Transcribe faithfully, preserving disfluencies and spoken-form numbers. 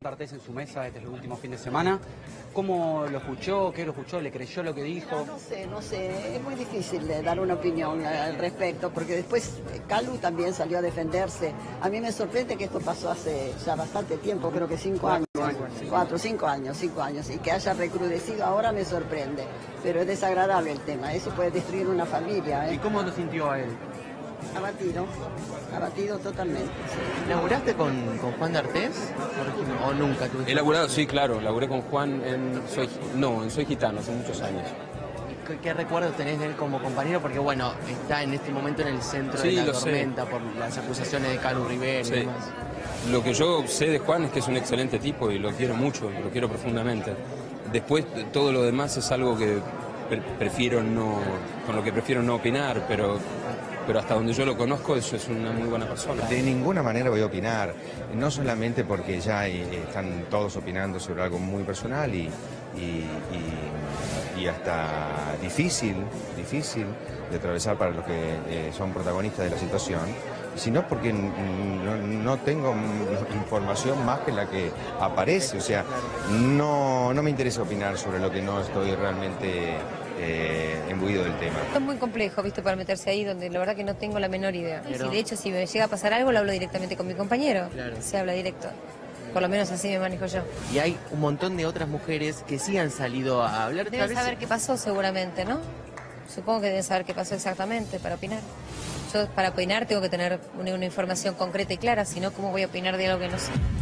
D'Artés en su mesa este último fin de semana. ¿Cómo lo escuchó? ¿Qué lo escuchó? ¿Le creyó lo que dijo? No, no sé, no sé. Es muy difícil de dar una opinión al respecto, porque después Calu también salió a defenderse. A mí me sorprende que esto pasó hace ya bastante tiempo, creo que cinco años. Cuatro, cinco años, cinco años. Y que haya recrudecido ahora me sorprende. Pero es desagradable el tema. Eso puede destruir una familia, ¿eh? ¿Y cómo lo sintió a él? Abatido, abatido totalmente. Sí. ¿Laburaste con, con Juan D'Artés? ¿O nunca tuviste? He laburado, sí, claro. Laburé con Juan en Soy, no, en Soy Gitano hace muchos años. ¿Qué, qué recuerdos tenés de él como compañero? Porque, bueno, está en este momento en el centro Sí, de la lo sé. tormenta por las acusaciones de Calu Rivera Sí. y demás. Lo que yo sé de Juan es que es un excelente tipo y lo quiero mucho, lo quiero profundamente. Después, todo lo demás es algo que pre prefiero no, con lo que prefiero no opinar, pero... pero hasta donde yo lo conozco, eso es una muy buena persona. De ninguna manera voy a opinar, no solamente porque ya eh, están todos opinando sobre algo muy personal y, y, y, y hasta difícil, difícil de atravesar para los que eh, son protagonistas de la situación, sino porque no, no tengo información más que la que aparece, o sea, no, no me interesa opinar sobre lo que no estoy realmente eh, imbuido del tema. Es muy complejo, ¿viste? Para meterse ahí donde la verdad que no tengo la menor idea. Pero... Si de hecho si me llega a pasar algo, lo hablo directamente con mi compañero. Claro. Se habla directo. Por lo menos así me manejo yo. Y hay un montón de otras mujeres que sí han salido a hablar. Deben tal saber vez... qué pasó seguramente, ¿no? Supongo que deben saber qué pasó exactamente para opinar. Yo para opinar tengo que tener una, una información concreta y clara, si no, ¿cómo voy a opinar de algo que no sé?